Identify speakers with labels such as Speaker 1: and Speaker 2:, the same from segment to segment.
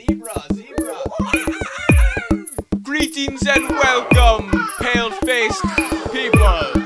Speaker 1: Zebra. Greetings and welcome, pale-faced people.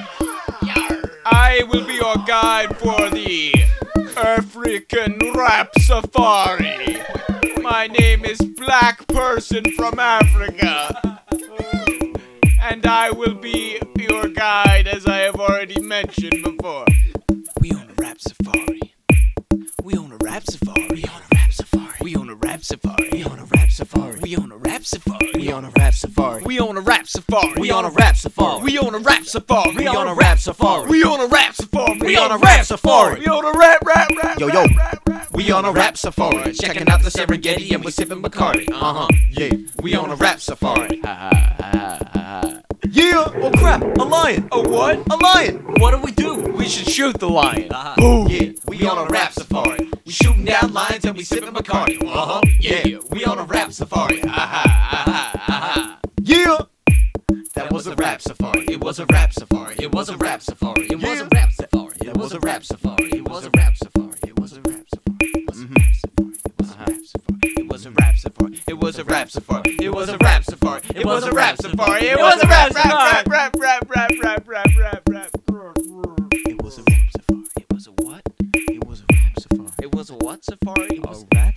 Speaker 1: I will be your guide for the African rap safari. My name is Black Person from Africa. And I will be your guide, as I have already mentioned before.
Speaker 2: We on a rap safari. We on a rap safari. We on a rap safari. We on a rap safari. We on a rap safari. We on a rap safari. We on a rap safari.
Speaker 1: We on a rap safari.
Speaker 2: We on a rap safari.
Speaker 1: We on a rap safari.
Speaker 2: We on a rap safari.
Speaker 1: We on a rap safari.
Speaker 2: We on a rap safari.
Speaker 1: We on a rap.
Speaker 2: Yo. We on a rap safari. Checking out the Serengeti and we're sipping Bacardi. Yeah. We on a rap safari.
Speaker 3: Yeah! Oh crap! A lion!
Speaker 1: A what?
Speaker 3: A lion!
Speaker 2: What do we do?
Speaker 1: We should shoot the lion.
Speaker 2: Boom! Yeah. We on a rap safari. We shooting down lions and we sipping Bacardi. Yeah. We on a rap safari.
Speaker 3: Yeah!
Speaker 2: That was a rap safari. It was a rap safari. It was a rap safari. It was a rap safari. It was a rap safari. It was a rap safari. It was a rap safari. It was a rap safari. It was a rap safari. It was a rap safari. It was a rap safari. It was a rap safari.
Speaker 1: Rap.
Speaker 2: It was a rap safari. It was a what? It was a rap safari. It was a what safari?
Speaker 3: A rap